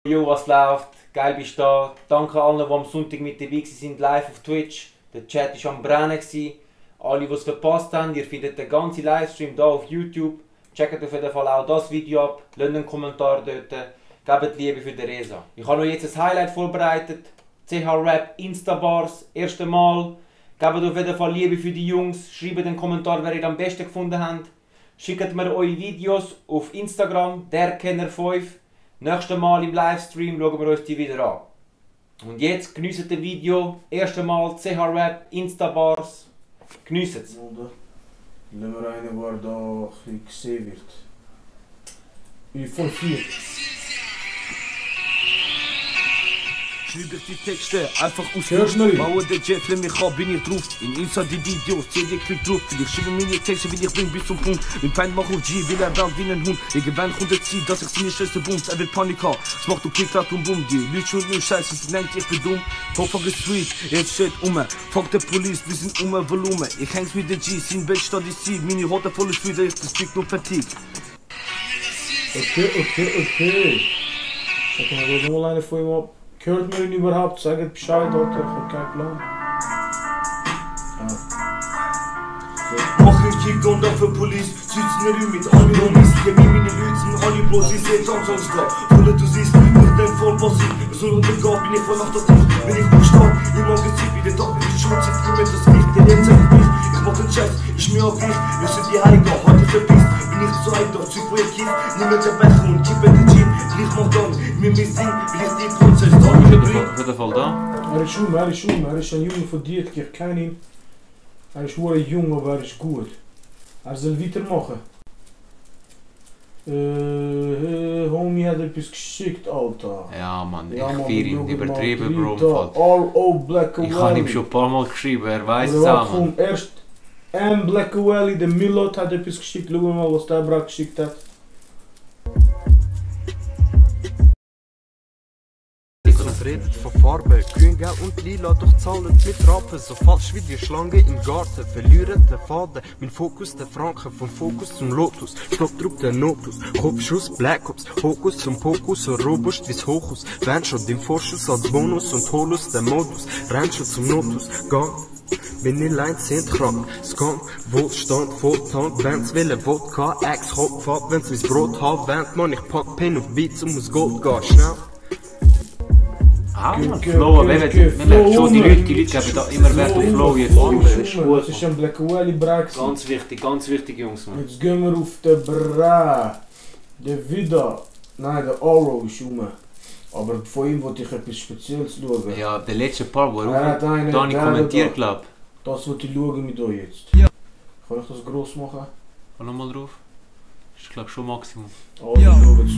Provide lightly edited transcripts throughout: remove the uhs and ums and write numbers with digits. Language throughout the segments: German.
Jo, was läuft? Geil bist du da. Danke allen, die am Sonntag mit dabei sind, live auf Twitch. Der Chat war am Brennen. Alle, die es verpasst haben, ihr findet den ganzen Livestream hier auf YouTube. Checkt auf jeden Fall auch das Video ab, lasst einen Kommentar dort, gebt Liebe für die Reza. Ich habe euch jetzt ein Highlight vorbereitet. CH Rap Instabars, erste Mal. Gebt auf jeden Fall Liebe für die Jungs, schreibt einen Kommentar, wer ihr am besten gefunden habt. Schickt mir eure Videos auf Instagram, derkenner5. Nächstes Mal im Livestream schauen wir uns die wieder an. Und jetzt genießt das Video. Erste Mal CH Rap, Instabars. Genießt es. Lassen wir einen, der da ein bisschen gesehen wird. Wie von 4. Schreibe ich die Texte einfach aus Luft. Baue den Jet, wenn mich ab, bin ich drauf. In Insta die Videos, CD klick drauf. Ich schreibe meine Texte, will ich bringen bis zum Punkt. Mein Feind macht auf G, will er werden wie ein Hund. Irgendwann kommt der Ziel, dass ich seine schönste Bums. Er will Panik haben, es macht du Klick, Klack und Boom. Die Leute schon nur Scheiße, sie denkt, ich bin dumm. Fuck ist sweet, jetzt steht Fuck der Police, wir sind Volumen. Ich häng's mit den G's, sind Welt statt die C. Meine Hotte voll ist wieder, das Stück nur Fatigue. Okay. Sag mal, nochmal eine von ihm ab. Hört man ihn überhaupt? Sagt Bescheid, Alter, ich hab keinen Plan. Mach einen Kickdown dafür Police, sitzen wir mit alle Homies. Ja, meine Leute sind alle bloß, ich seh ganz alles klar. Volle du siehst, nicht dein Fall passiert. So runtergeht, bin ich voll nach der Tisch. Bin ich umstand, immer gezielt, wie der Tag mit der Schutz. Jetzt kommt das Licht, der Lenz sagt mich. Ich mach den Scheiß, ich mir auf dich. Löse die Heide, heute verpisst. Bin ich zu alt, Zug wo ihr Kind. Nimm mit der Becher und kippe den Gin. Gleich mach dann, mir mit Sing, will ich die Prozess. Auf jeden Fall da. Er ist ein Junge von dir, ich kenne ihn. Er ist nur jung, aber er ist gut. Er soll weitermachen. Homie hat etwas geschickt, Alter. Ja Mann, ich feiere ihn übertrieben, Bro. All Black Ich habe ihm schon ein paar Mal geschrieben, er weiß es auch. Komm, erst Black Valley, der Milot hat etwas geschickt. Schau mal, was der Brak geschickt hat. Redet von Farbe, grün, gelb und lila, doch zahlen mit Rappen. So falsch wie die Schlange im Garten, verlieren den Faden. Mein Fokus, der Franken, vom Fokus zum Lotus. Stoppdruck, der Notus, Kopfschuss, Black Ops, Hokus zum Pokus, so robust wie's Hochus. Wendshot, den Vorschuss als Bonus und Holus, der Modus. Rennshot zum Notus, Gang. Bin in Line 10 krank, Skunk, Wohlstand, Volltank, wenn's will, Wodka, Ex, Hopfahrt, wenn's mis Brot hat, wennt man, ich pack Pen auf Beats und muss Gold gehen, schnell. Ah, Flow, wir merken schon, die Leute geben da immer Wert auf Flow jetzt. Das ist ein Black Valley Brax. Ganz wichtig, Jungs. Man. Jetzt gehen wir auf den Bra. Der Vida. Nein, der Oro ist rum. Aber von ihm wollte ich etwas Spezielles schauen. Ja, der letzte Part, wo er Dani kommentiert, glaube ich. Das wollte ich schauen mit euch jetzt. Ja. Kann ich das gross machen? Komm nochmal drauf. Das ist glaube ich schon Maximum. Oh, ja,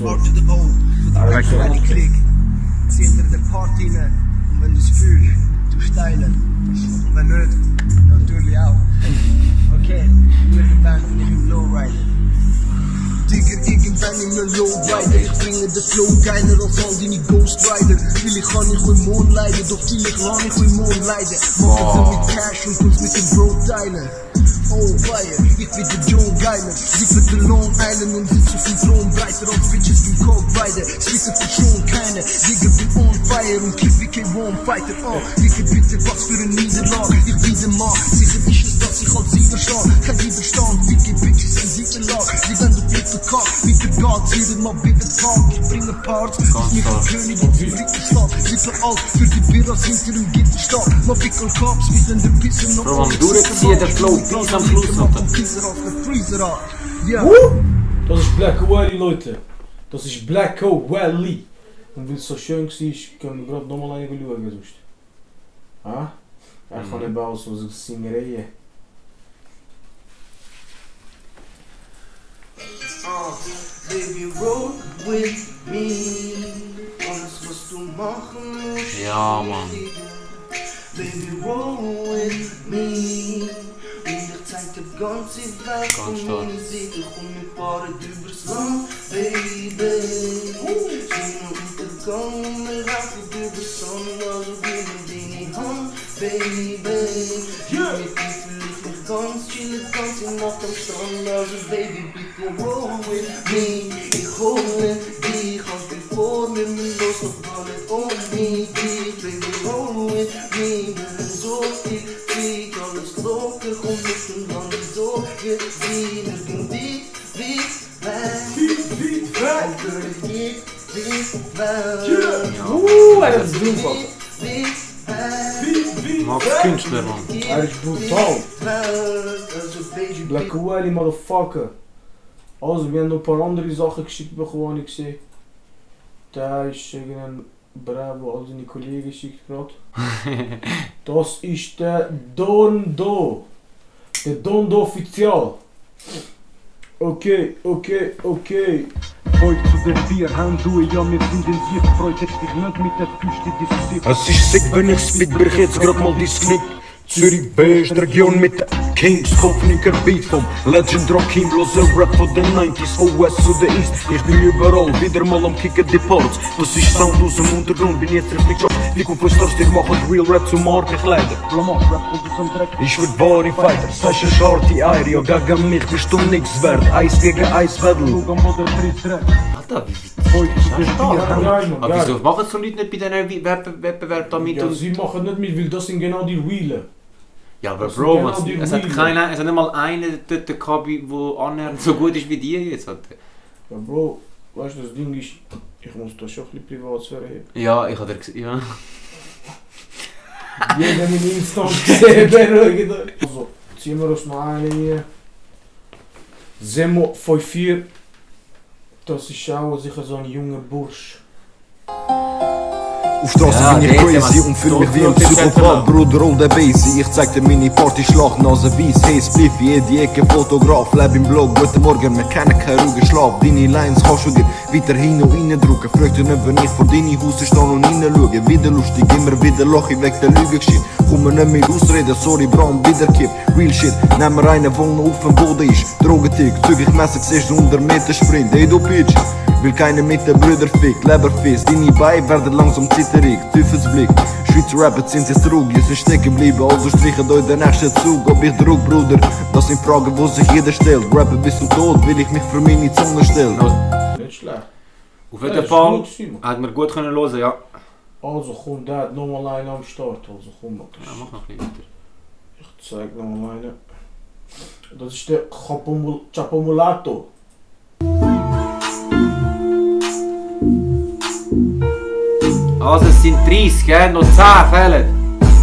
Zieh hinter der Party rein. Und wenn du es fühlst, du steilen. Und wenn nicht, natürlich auch. Okay, irgendwann bin ich im Lowrider. Digger, irgendwann in einem Lowrider. Ich bringe den Flow geiler als all deine Ghost Rider. Vielleicht kann ich euch Mond leiden, doch vielleicht kann ich euch Mond leiden. Mach es mit Cash und uns mit dem Bro teilen. Oh, Fire, ich bin der Joe Geiler. Sippe der Long Island und sitz auf dem Thron. Breiter als Bitches im Coke Rider. Splitter verschont keine. Digga, bin on fire und klipp wie kein One Fighter. Oh, Digga, bitte, was für ein Niederlage. Ich bin der Mann, sicher ist es, dass ich als Sieger stehe. Kein Widerstand, Digga, Bitches in Siegerlage. Sie werden du Blick verkackt, mit der Gott, jeden Mal bitte Tag. Ich bringe Parts, ich mich ein König in die Blickenstadt. Sitter alt, für die Birras hinter dem Gitterstadt. Mal Pickel Cops, wir sind der Pisser noch. Bro, am durchziehen, der Flow, bis am Schluss. Das ist Black Valley, Leute. Das ist Black Valley. Und weil es so schön war, können wir gerade nochmal eine schauen. Sonst. Ah? Ich kann nicht aus, was ich singe. Baby, roll with me. Alles, was du machen musst. Ja, Mann. Baby, roll with me. Zeig die ganze Welt und meine Seele kommt mit Paaren übers Land, Baby. Sonneuntergang und wir laufen über Sonne, also gib mir deine Hand, Baby. Mit dir fühl ich mich ganz, chille ganze Nacht am Strand, also Baby, bitte roll with me. Ich hole dich auf den vor mir, nimm los noch alle um mich, baby, roll with me, wir sind so viel Krieg, alles Glocke, komm mit dem Land, so wir ziehen, irgendwie, wie weg, Er ist doof, Alter. Max Künstler, man. Er ist brutal. Black Wally, motherfucker. Also, wir haben noch ein paar andere Sachen geschickt bekommen, ich gesehen. Da ist irgendein Bravo, all seine Kollegen geschickt gerade. Das ist der Dondo. Der Dondo offizial. Okay. Heute zu den 4 Handschuhen, ja, wir sind intensiv. Freut dich nicht mit der Füße diskutiert. Es ist sick, wenn ich spit, brich jetzt grad mal die Knick. Zürich Best Region mit der Kings, Kopfnicker Beat vom Legend Rockin', loser Rap von den 90s, von West zu der East. Ich bin überall, wieder mal am Kicken die Ports. Das ist Sound aus dem Untergrund, bin jetzt richtig schon. Die Kompositor, die machen Real Rap zum Markenkleider. Ich wird wahre Fighter, Sascha Shorty, Airi, und gegen mich bist du nix wert. Eis gegen Eis, Battle. Alter, wie aber wieso Geil. machen so Leute nicht bei diesen Wettbewerb da mit? Ja, Und sie machen nicht mit, weil das sind genau die Realen. ja, aber das sind Bro, genau die es hat Realen. nicht mal einen dort gehabt, der annähernd so gut ist wie die jetzt. Alter. Ja, Bro, weißt du, das Ding ist, ich muss da schon ein bisschen Privatsphäre haben. Ja, ich habe dir ja. Jeder in Instant gesehen, beruhigt euch. Also, ziehen wir uns noch eine hier. Semo 5-4. Das ist auch sicher so ein junger Bursch. Auf Straße Ja, bin ich der crazy hat und fühl mich wie ein so Psychopath. genau. Bruder, roll der Basie. Ich zeig dir meine Partyschlacht, Nase weiss. Hey, Spliff, jede Ecke Fotograf. Leb im Blog, guten Morgen, wir kennen keinen ruhigen Schlaf. Deine Lines kannst du dir wieder hin und reindrücken. Frag dich nicht, wenn ich vor deine Hause stehe und reinschaue. Wieder lustig, immer wieder lache ich weg der Lügengeschichte. Komm mir nicht mit Ausreden, sorry, Brand, wiederkipp. Real shit, nehm mir einen, der noch auf dem Boden ist. Drogentick, zügig mässig, siehst du 100 Meter Sprint. Hey, du Bitch. Will keine mit den Brüder fick, Leberfiss, deine Beine werden langsam zitterig, Teufelsblick. Schweizer Rapper sind jetzt ruhig, ihr seid stecken geblieben, also streichen euch den nächsten Zug. Ob ich Druck, Bruder, das sind Fragen, wo sich jeder stellt. Rapper bis zum Tod, will ich mich für meine Zunge stellen. Nicht schlecht. Auf Ja, jeden ist Fall gut gewesen, Mann. hat man gut können hören, ja. Also komm, der hat nochmal einen am Start. Also komm, Mann. Ja, mach noch ein bisschen weiter. Ich zeig nochmal einen. Das ist der Chapomulato. Also es sind 30, gell? Noch 10 fehlen.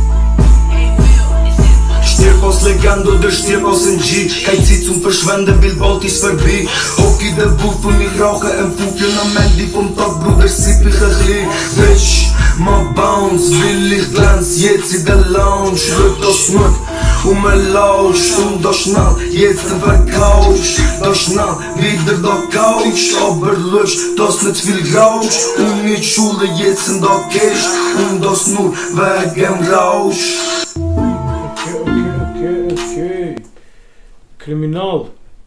Stirb aus Legende oder stirb aus NG. Kein Zeit zum Verschwenden, will bald ist vorbei. Hock in der Booth und ich rauche ein Fufchen am Ende vom Tag, Bruder, sipp ich ein bisschen. Bitch, my bounce, will ich glänz, jetzt in der Lounge. Wird das nicht lauscht und das schnell, jetzt verkaufst. Das schnell, wieder da Couch, aber löscht, das nicht viel Rausch. Und nicht Schule, jetzt in der Cash, und das nur wegen Rausch. Okay. Kriminal,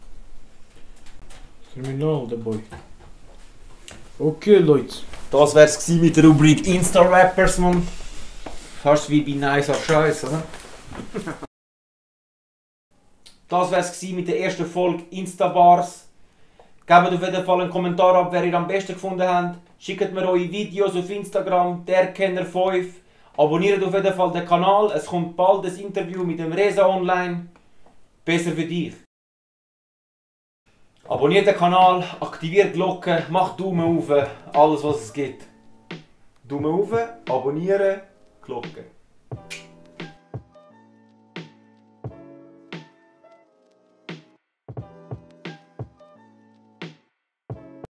der Boy. Okay, Leute. Das wär's mit der Rubrik Insta-Rappers, man. Fast wie bei Nicer Scheiß, oder? Das wär's mit der ersten Folge Insta-Bars. Gebt auf jeden Fall einen Kommentar ab, wer ihr am besten gefunden habt. Schickt mir eure Videos auf Instagram, derkenner5. Abonniert auf jeden Fall den Kanal. Es kommt bald ein Interview mit dem Reza online. Besser für dich. Abonniert den Kanal, aktiviert die Glocke, macht Daumen auf, alles was es gibt. Daumen auf, abonnieren, Glocke.